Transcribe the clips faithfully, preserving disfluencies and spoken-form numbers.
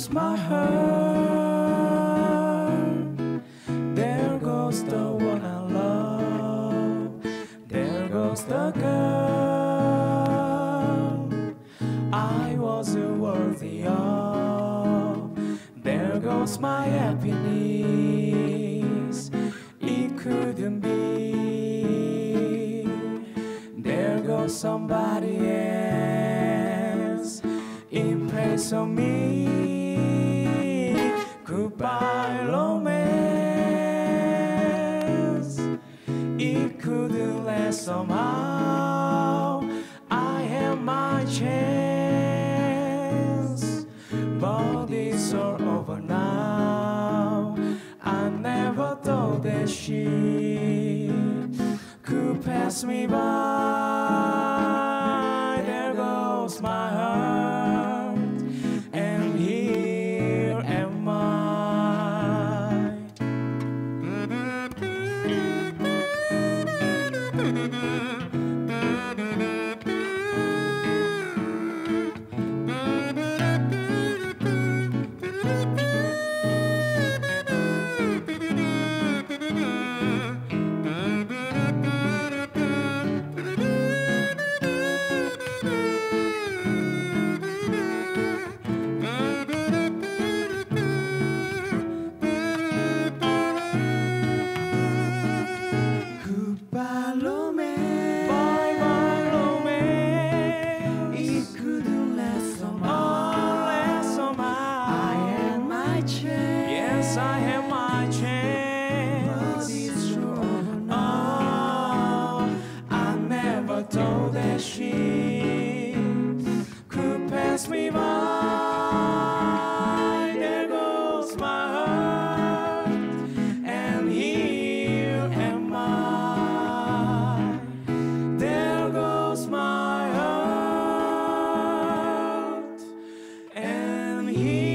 goes my heart. There goes the one I love. There goes the girl I wasn't worthy of. There goes my happiness. It couldn't be. There goes somebody else in place of me. Goodbye, romance. It couldn't last somehow. I had my chance, but it's all over now. I never thought that she could pass me by. There goes my heart, and here am I. I have my chance, but it's true. Oh, I never thought that she could pass me by. There goes my heart, and here am I. There goes my heart, and here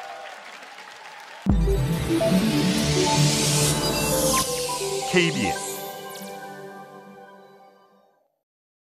케이비에스